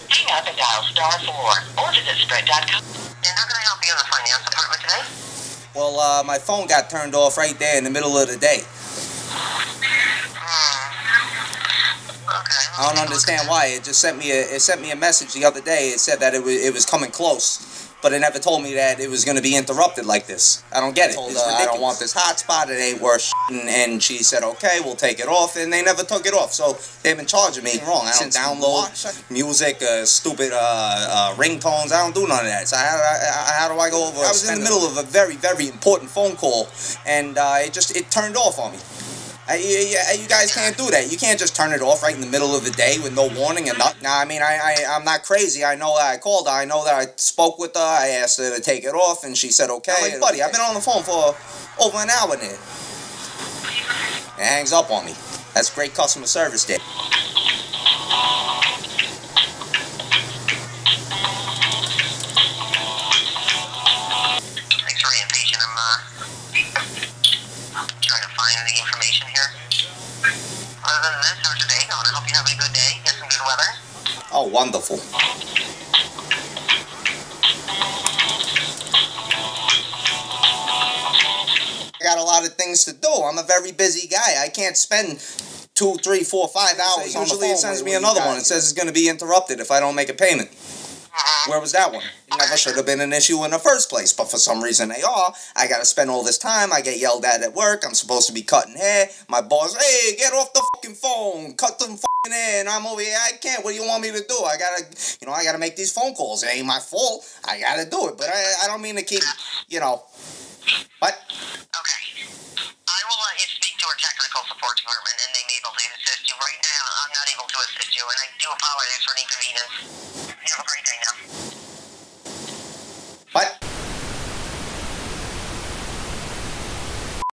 Hang up and dial *4 or visit Sprint.com. And how can I help you in the finance department today? Well, my phone got turned off right there in the middle of the day. Okay. I don't understand why. It just sent me a message the other day. It said that it was coming close, but it never told me that it was going to be interrupted like this. I don't get it. Told her I don't want this hotspot. It ain't worth shit. And she said, okay, we'll take it off, and they never took it off. So they've been charging me wrong. I don't download music, stupid ringtones. I don't do none of that. So how do I go over? I was in the middle of a very, very important phone call, and it turned off on me. You guys can't do that. You can't just turn it off right in the middle of the day with no warning and nothing. Now, I mean, I'm not crazy. I know that I called her. I know that I spoke with her. I asked her to take it off, and she said, okay. I'm like, buddy, I've been on the phone for over an hour now. It hangs up on me. That's great customer service there. Thanks for being patient. I'm trying to find the information here. Other than this, how's your day going? I hope you have a good day. Get some good weather. Oh, wonderful. I got a lot of things to do. I'm a very busy guy. I can't spend 2, 3, 4, 5 hours on the phone. Usually it sends me another one. It says it's going to be interrupted if I don't make a payment. Where was that one? It never should have been an issue in the first place, but for some reason they are. I gotta spend all this time. I get yelled at work. I'm supposed to be cutting hair. My boss, hey, get off the fucking phone. Cut them fucking hair. And I'm over here. I can't. What do you want me to do? I gotta make these phone calls. It ain't my fault. I gotta do it. But I don't mean to keep, What? Okay. I will let you speak to our technical support department, and they may be able to assist you. Right now, I'm not able to assist you, and I do apologize for the inconvenience. You have a great day.